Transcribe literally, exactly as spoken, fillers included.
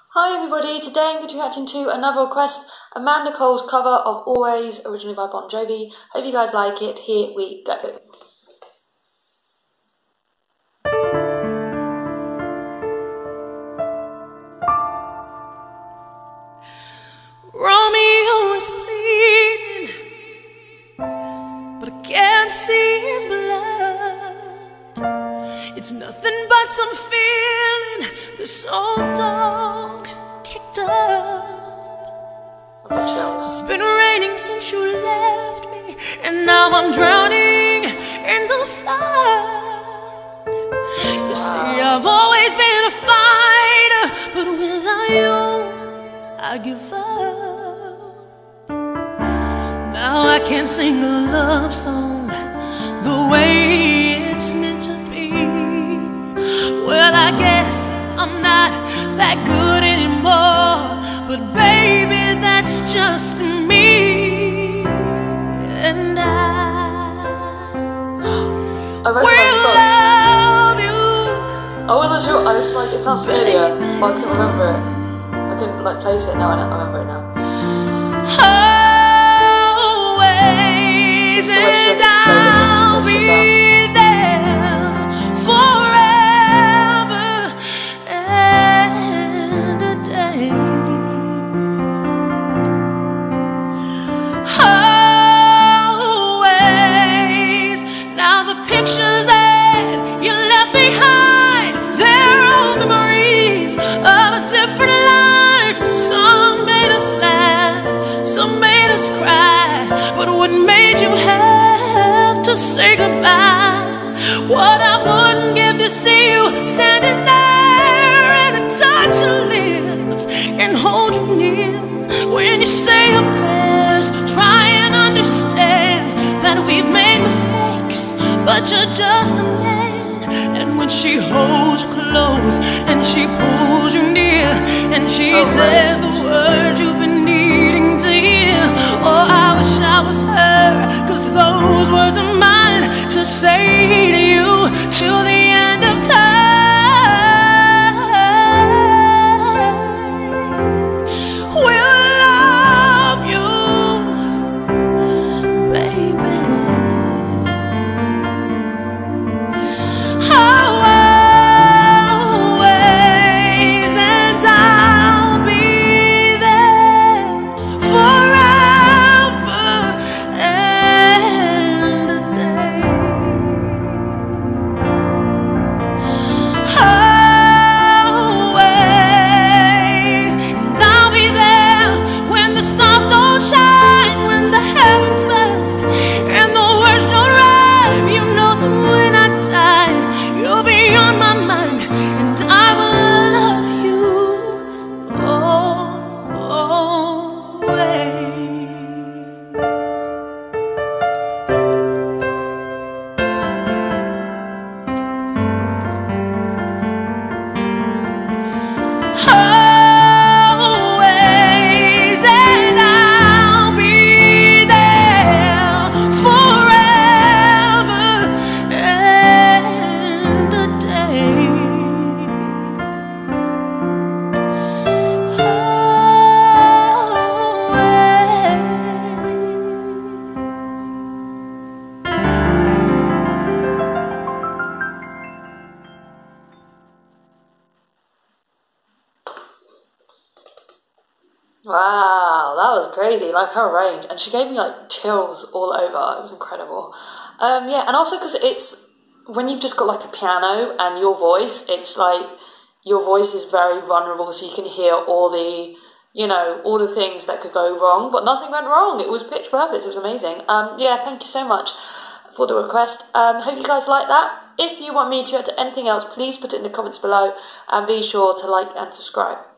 Hi everybody, today I'm going to be reacting to another request, Amanda Cole's cover of Always, originally by Jovi. Hope you guys like it, here we go. Romeo is bleeding, but I can't see his blood. It's nothing but some feeling this old dog kicked up. It's been raining since you left me, and now I'm drowning in the flood. You see, I've always been a fighter, but without you I give up. Now I can't sing a love song the way it's meant to be. Well, I guess I'm not that good anymore, but baby, that's just me. And I, I will love you. I wasn't sure, I was like, it sounds familiar, but I couldn't remember it. I couldn't like place it now, I remember it now. Always, and I'll be there forever and a day. Always. Now the pictures that you left behind, they're all memories of a different life. Some made us laugh, some made us cry, but what made you have to say goodbye? What I wouldn't give to see you standing there and to touch your lips and hold you near. When you say your prayers, try and understand that we've made mistakes, but you're just a man. And when she holds you close and she pulls you near and she oh, says right. the words you've been needing to hear, oh, I wish I was her, 'cause those words are mine to say to you till the end of time. We'll love you, baby. Always, and I'll be there forever and a day. Always, and I'll be there when the stars don't shine, when the heavens burst and the words don't rhyme. You know that when I die, you'll be on my mind, and I will love you always. Always, and I'll be there forever and a day. Wow, that was crazy, like her range, and she gave me like chills all over. It was incredible. Um, yeah, and also because it's, when you've just got like a piano and your voice, it's like, your voice is very vulnerable, so you can hear all the, you know, all the things that could go wrong, but nothing went wrong. It was pitch perfect, it was amazing. Um, yeah, thank you so much for the request. Um, hope you guys like that. If you want me to react to anything else, please put it in the comments below, and be sure to like and subscribe.